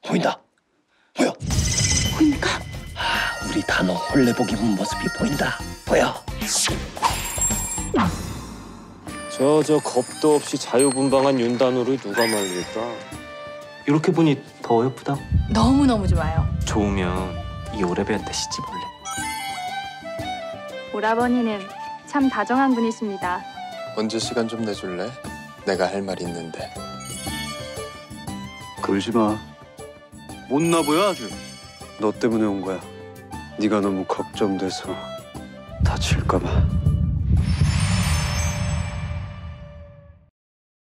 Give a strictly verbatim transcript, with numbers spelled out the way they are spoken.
보인다. 보여. 보입니까? 아, 우리 단호 홀레복 입은 모습이 보인다. 보여. 저 저 겁도 없이 자유분방한 윤단호를 누가 말릴까? 이렇게 보니 더 예쁘다. 너무너무 좋아요. 좋으면 이 오래배한테 시집 올래. 오라버니는 참 다정한 분이십니다. 언제 시간 좀 내줄래? 내가 할 말 있는데. 그러지 마. 못나 보여 아주. 너 때문에 온 거야. 네가 너무 걱정돼서 다칠까 봐.